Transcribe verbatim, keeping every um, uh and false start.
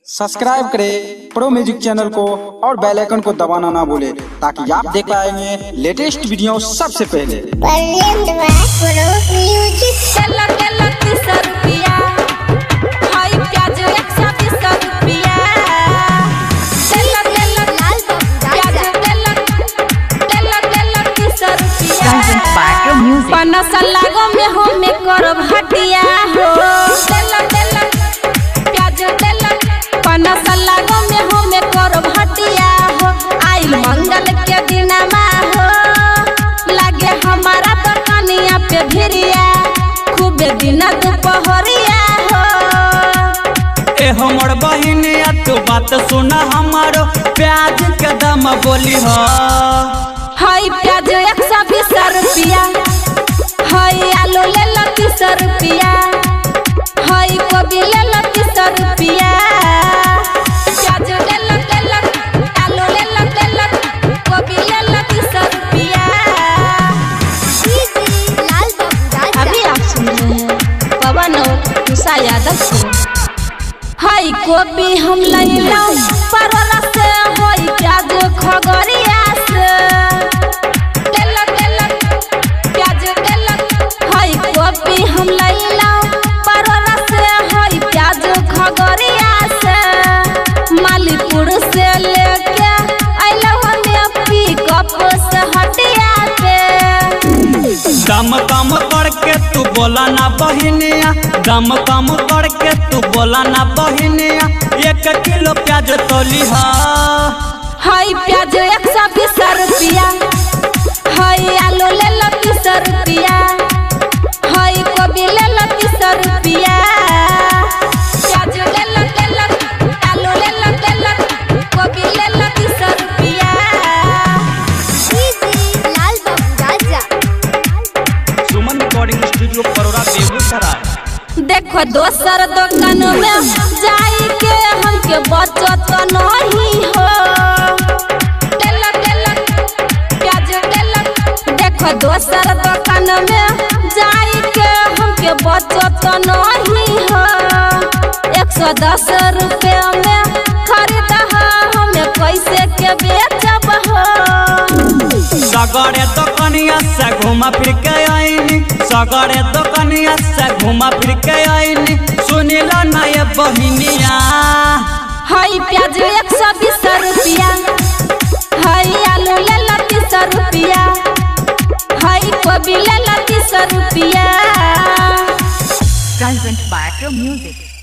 Subscribe करें pro music channel को और बेल आइकन को दबाना ना भूले ताकि आप देख पाएंगे लेटेस्ट वीडियो सबसे पहले। लागो में हम करब हटिया हो प्याज पनस लागो में हम करब हटिया हो आइल मंगल के दिनमा हो लगे हमारा दुकानिया पे भिरिया खूबे दिन दोपहरिया हो। ए हमर बहिनिया तू बात सुना हमारो प्याज के दाम बोली हो हाय प्याज एक सौ बीस रुपया हाय आलू ले लो तीस रुपया हाय कोबी ले लो तीस रुपया प्याज ले लो ले लो आलू ले लो ले लो कोबी ले लो तीस रुपया। अभी आप सुन रहे हैं पवन और उषा यादव को। हाय कोबी हम ले लो परवल से हाय प्याज खगड़िया से कोबी हम लैला परवल से हई प्याज खगड़िया से मालीपुर से लेके आइला हमें पिकअप से हटिया पे। दम कम करके तू बोला ना बहिनिया दम कम करके तू बोला ना बहिनिया एक किलो प्याज तोली हा हई प्याज एक सौ बीस रुपया हई आलू ले लो तीस रुपया हाय कोबी ले लो तीस रुपया प्याज ले लो ले लो आलू ले लो ले लो कोबी ले लो तीस रुपया। Lal Babu Raja Suman recording studio Parora Begusarai. देखो दोसर दुकान में जाई के हमके बचत नहीं हो ले लो ले लो प्याज ले लो देखो दोसर दुकान में जाई के हमके बचत नहीं हो एक सौ दस रुपये में खरीद हमें कैसे के बेचब हो। सगरे दुकानिया से घुमा फिर के आईनी सगरे दुकानिया से घुमा फिर के आईनी सुनिला ना ये बहिनिया हाय प्याज एक सौ बीस रुपया हाय आलू ले लो तीस रुपया हाय कोबी ले लो तीस रुपया। Present by Pro Music।